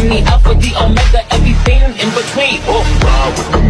the alpha, the omega, everything in between. Oh, ride with the